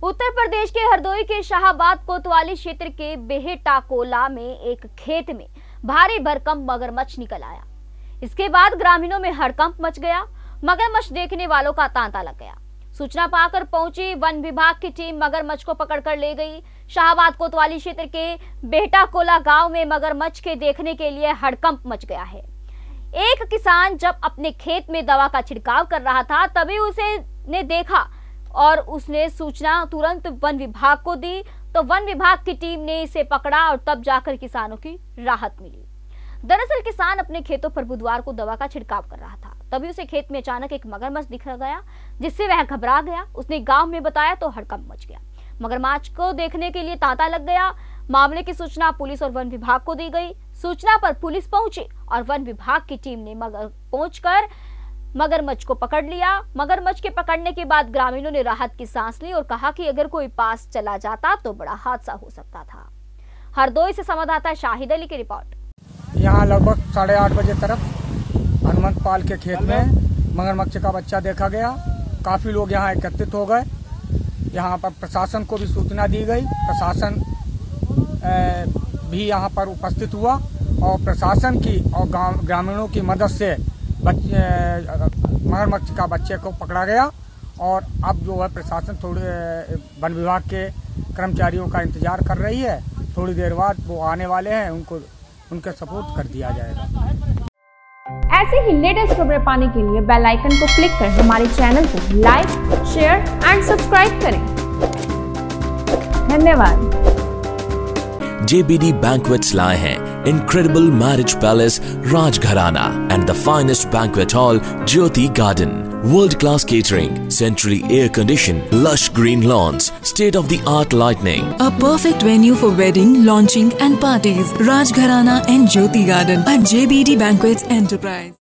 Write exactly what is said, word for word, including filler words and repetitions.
उत्तर प्रदेश के हरदोई के शाहाबाद कोतवाली क्षेत्र के बेहटाकोला में एक खेत में भारी भरकम मगरमच्छ निकल आया। इसके बाद ग्रामीणों में हड़कंप मच गया। मगरमच्छ देखने वालों का तांता लग गया। सूचना पाकर पहुंची वन विभाग की टीम मगरमच्छ को पकड़कर ले गई। शाहाबाद कोतवाली क्षेत्र के बेहटाकोला गांव में मगरमच्छ के देखने के लिए हड़कंप मच गया है। एक किसान जब अपने खेत में दवा का छिड़काव कर रहा था तभी उसे ने देखा और उसने सूचना तुरंत वन विभाग को दी, तो वन विभाग की टीम ने इसे पकड़ा और तब जाकर किसानों की राहत मिली। दरअसल किसान अपने खेतों पर बुधवार को दवा का छिड़काव कर रहा था, तभी उसे खेत में अचानक एक मगरमच्छ दिख गया, जिससे वह घबरा गया। उसने गांव में बताया तो हड़कंप मच गया। मगरमच्छ को देखने के लिए तांता लग गया। मामले की सूचना पुलिस और वन विभाग को दी गई। सूचना पर पुलिस पहुंची और वन विभाग की टीम ने मगर पहुंचकर मगरमच्छ को पकड़ लिया। मगरमच्छ के पकड़ने के बाद ग्रामीणों ने राहत की सांस ली और कहा कि अगर कोई पास चला जाता तो बड़ा हादसा हो सकता था। हरदोई से संवाददाता शाहिद अली की रिपोर्ट। यहाँ लगभग साढ़े आठ बजे तरफ हनुमंत पाल के खेत में मगरमच्छ का बच्चा देखा गया। काफी लोग यहाँ एकत्रित हो गए। यहाँ पर प्रशासन को भी सूचना दी गई। प्रशासन भी यहाँ पर उपस्थित हुआ और प्रशासन की और ग्रामीणों की मदद से बच्चे मगरमच्छ का बच्चे को पकड़ा गया। और अब जो है प्रशासन थोड़े वन विभाग के कर्मचारियों का इंतजार कर रही है। थोड़ी देर बाद वो आने वाले हैं, उनको उनके सपोर्ट कर दिया जाएगा। ऐसे ही लेटेस्ट खबरें पाने के लिए बेल आइकन को क्लिक कर हमारे चैनल को लाइक, शेयर एंड सब्सक्राइब करें। धन्यवाद। J B D Banquets लाए हैं incredible marriage palace Rajgharana and the finest banquet hall Jyoti Garden. World-class catering, centrally air-conditioned, lush green lawns, state-of-the-art lighting. A perfect venue for wedding, launching and parties. Rajgharana and Jyoti Garden at J B D Banquets Enterprise.